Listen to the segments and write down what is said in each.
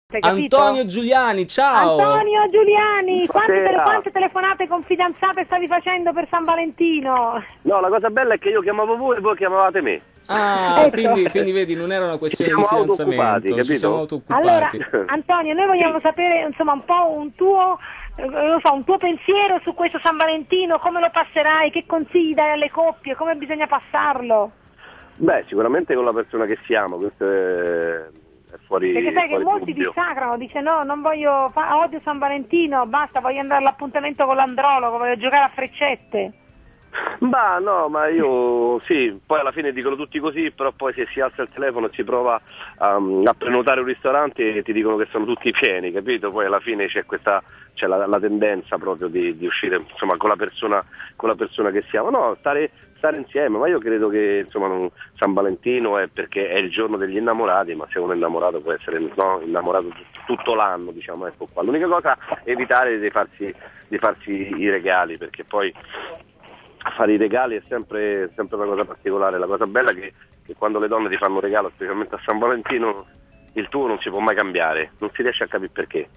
Antonio Giuliani, ciao! Antonio Giuliani, quante telefonate con fidanzate stavi facendo per San Valentino? No, la cosa bella è che io chiamavo voi e voi chiamavate me. Ah, ecco. quindi vedi, non era una questione di fidanzamento, ci siamo autooccupati. Allora, Antonio, noi vogliamo sapere insomma un po' un tuo pensiero su questo San Valentino, come lo passerai, che consigli dai alle coppie, come bisogna passarlo? Beh, sicuramente con la persona che siamo, questo è fuori. Perché sai che molti dubbio. dissacrano, dice no, non voglio, odio San Valentino, basta, voglio andare all'appuntamento con l'andrologo, voglio giocare a freccette. Ma no, ma io sì, poi alla fine dicono tutti così, però poi se si alza il telefono e si prova a prenotare un ristorante e ti dicono che sono tutti pieni, capito? Poi alla fine c'è la tendenza proprio di uscire insomma con la persona che siamo. No, stare insieme, ma io credo che insomma San Valentino è perché è il giorno degli innamorati, ma se uno è innamorato può essere innamorato tutto l'anno, diciamo, ecco qua. L'unica cosa è evitare di farsi i regali, perché poi fare i regali è sempre una cosa particolare. La cosa bella è che quando le donne ti fanno un regalo, specialmente a San Valentino, il tuo non si può mai cambiare, non si riesce a capire perché.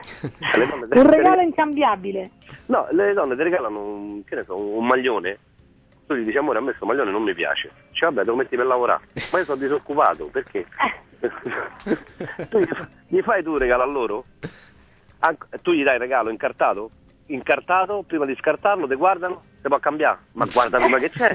Un regalo incambiabile. No, le donne ti regalano un maglione, tu gli dici amore, a me questo maglione non mi piace, dice vabbè te lo metti per lavorare, ma io sono disoccupato, perché? Tu gli fai tu un regalo a loro? Tu gli dai il regalo incartato, prima di scartarlo ti guardano, ti può cambiare, ma guarda prima che c'è,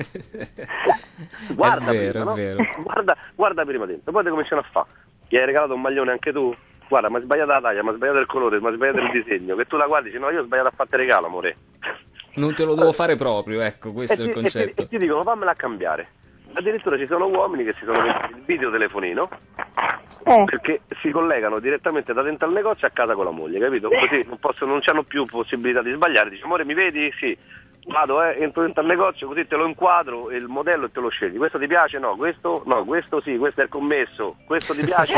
guarda è vero, prima, è no? vero. Guarda prima dentro, poi ti cominciano a fare, gli hai regalato un maglione anche tu, guarda, ma hai sbagliato la taglia, ma hai sbagliato il colore, ma hai sbagliato il disegno, che tu la guardi e dici no, io ho sbagliato a farti regalo, amore, non te lo devo fare proprio, ecco, questo è il concetto. E ti dicono fammela cambiare. Addirittura ci sono uomini che si sono messi il videotelefonino perché si collegano direttamente da dentro al negozio a casa con la moglie, capito? Così non hanno più possibilità di sbagliare, dice amore mi vedi? Sì, vado, entro dentro al negozio, così te lo inquadro il modello e te lo scegli. Questo ti piace? No, questo sì, questo è il commesso, questo ti piace?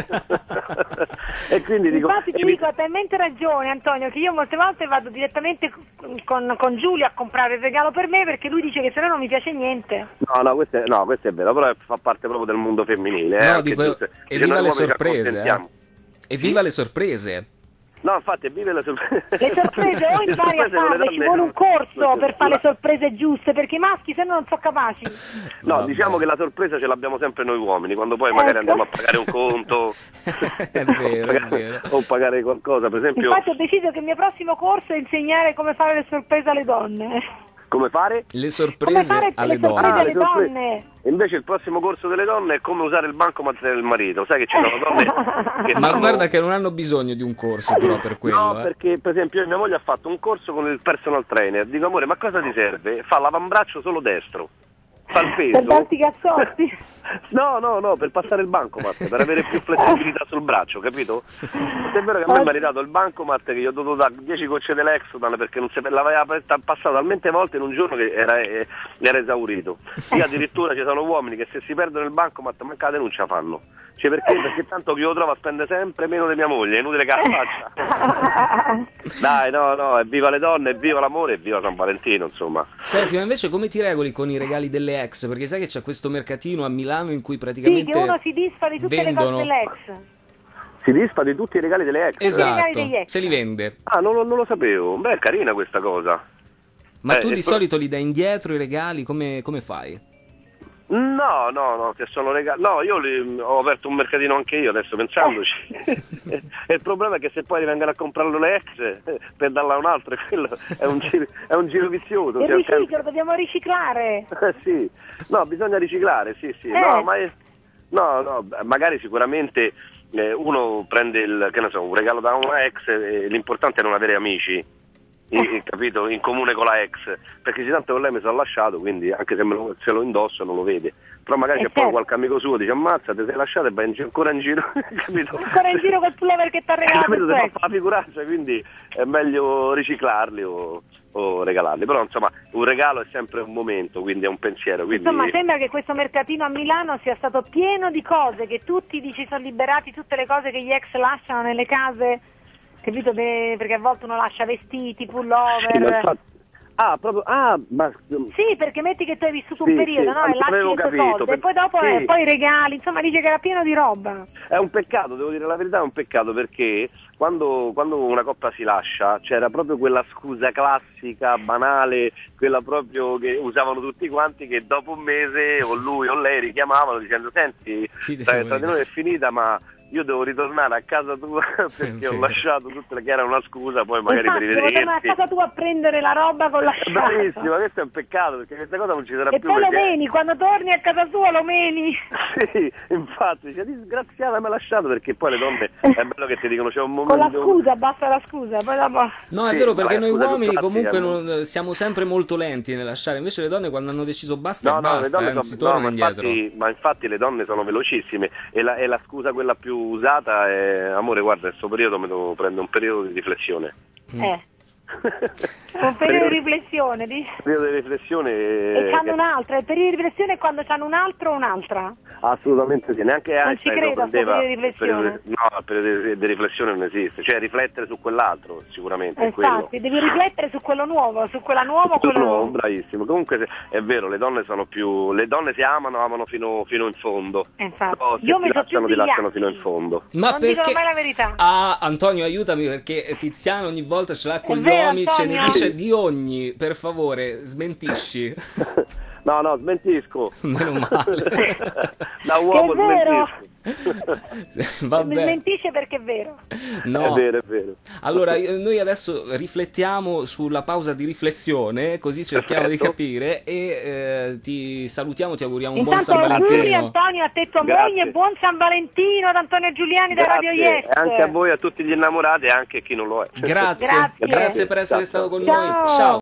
E quindi dico, infatti ti dico, hai talmente ragione Antonio, che io molte volte vado direttamente con Giulio a comprare il regalo per me, perché lui dice che se no non mi piace niente. No, questo è vero, però fa parte proprio del mondo femminile. No, dico, evviva le sorprese, evviva le sorprese. No, infatti, vive le sorprese. Le sorprese o impari a farle, ci vuole un corso per fare le sorprese giuste, perché i maschi se no non sono capaci. No, diciamo che la sorpresa ce l'abbiamo sempre noi uomini, quando poi magari andiamo a pagare un conto è vero. O pagare qualcosa, per esempio. Infatti ho deciso che il mio prossimo corso è insegnare come fare le sorprese alle donne. Come fare? Le sorprese alle donne. Invece il prossimo corso delle donne è come usare il bancomat del marito. Sai che ci sono donne che ma guarda che non hanno bisogno di un corso però per quello. No, perché per esempio mia moglie ha fatto un corso con il personal trainer. Dico amore, ma cosa ti serve? Fa l'avambraccio solo destro. Fa il peso. Per darti cazzotti? No, per passare il bancomat, per avere più flessibilità sul braccio, capito? È vero che a me mi ha ridato il bancomat che io ho dovuto dare 10 gocce dell'Exodan perché non l'aveva passato talmente volte in un giorno che era esaurito. Io addirittura ci sono uomini che se si perdono il bancomat manca la denuncia fanno. Cioè perché tanto chi lo trova spende sempre meno di mia moglie, è inutile che la faccia. Dai, no, evviva le donne, evviva l'amore, evviva San Valentino, insomma. Senti, ma invece come ti regoli con i regali delle ex? Perché sai che c'è questo mercatino a Milano in cui praticamente sì, che uno si disfa di tutte le cose dell'ex. Si disfa di tutti i regali delle ex? Esatto, se li vende. Ah, non lo sapevo. Beh, è carina questa cosa. Ma tu di solito li dai indietro i regali? Come fai? No, che sono regali. No, io ho aperto un mercatino anche io adesso pensandoci. E il problema è che se poi vengono a comprarlo le ex per darla a un altro, quello è un giro vizioso. Il riciclo, dobbiamo riciclare. Sì, no, bisogna riciclare, sì. No, magari sicuramente uno prende un regalo da una ex, l'importante è non avere amici. Capito? In comune con la ex, perché se tanto con lei mi sono lasciato, quindi anche se lo indosso non lo vede, però magari c'è poi qualche amico suo dice ammazza ti sei lasciato e vai ancora in giro capito? Ancora in giro col pullover che ti ha regalato, capito? Ti fa la figuraccia, quindi è meglio riciclarli o regalarli, però insomma un regalo è sempre un momento, quindi è un pensiero, quindi... Insomma sembra che questo mercatino a Milano sia stato pieno di cose, che tutti si sono liberati, tutte le cose che gli ex lasciano nelle case, capito? Perché a volte uno lascia vestiti, pullover. Sì, Ah, proprio, ma... Sì, perché metti che tu hai vissuto Sì, un periodo, sì, no? E lasci avevo le tue capito, cose, e poi dopo sì. poi regali, insomma dice che era pieno di roba. È un peccato, devo dire la verità, è un peccato perché quando una coppia si lascia c'era proprio quella scusa classica, banale, quella proprio che usavano tutti quanti, che dopo un mese o lui o lei richiamavano dicendo senti, tra di noi è finita, ma io devo ritornare a casa tua perché ho lasciato tutte le che era una scusa, poi magari Infatti, per devo tornare a rivedersi. casa tua a prendere la roba con la sciarpa. Bravissima, questo è un peccato perché questa cosa non ci sarà E più. poi lo Perché... meni, quando torni a casa tua lo meni. Sì, infatti, dice disgraziata mi ha lasciato, perché poi le donne è bello che ti dicono c'è un momento... Con la scusa, basta la scusa, poi dopo... No, è Sì, vero, perché ma noi scusa, uomini più comunque pratica, siamo sempre molto lenti nel lasciare, invece le donne quando hanno deciso basta e No, le basta, donne non si torna indietro. ma infatti le donne sono velocissime e la scusa quella più usata è amore, guarda, questo periodo mi devo prendere un periodo di riflessione. Un periodo di riflessione, dici? Un periodo di riflessione E c'hanno un'altra, il periodo di riflessione è quando c'hanno un altro o un'altra? assolutamente sì, neanche ci Einstein credo lo a sto prendeva. periodo di riflessione. No, il periodo di riflessione non esiste, cioè riflettere su quell'altro sicuramente, è Infatti, devi riflettere su quello nuovo, su quella nuova o quello no, nuovo. bravissimo. Comunque è vero, le donne si amano fino in fondo. Infatti, Però se io mi so più ti lasciano vigliacchi. fino in fondo. Ma Non perché... dicono mai la verità. Ah, Antonio, aiutami, perché Tiziano ogni volta ce l'ha con È gli vero, uomini, ce ne Antonio? dice di ogni, per favore, smentisci. No, smentisco. Meno male. Da uomo Che è vero. smentisco. Mi Vabbè, smentisce perché è vero. no. È vero. Allora, noi adesso riflettiamo sulla pausa di riflessione, così cerchiamo di Perfetto. capire e ti salutiamo, ti auguriamo un buon Intanto San auguri Valentino. Antonio, a te tua Grazie. moglie, buon San Valentino da Antonio Giuliani da Radio Grazie. Yes. E anche a voi, a tutti gli innamorati e anche a chi non lo è. Grazie, Grazie. per essere stato con Ciao. noi. Ciao. Ciao.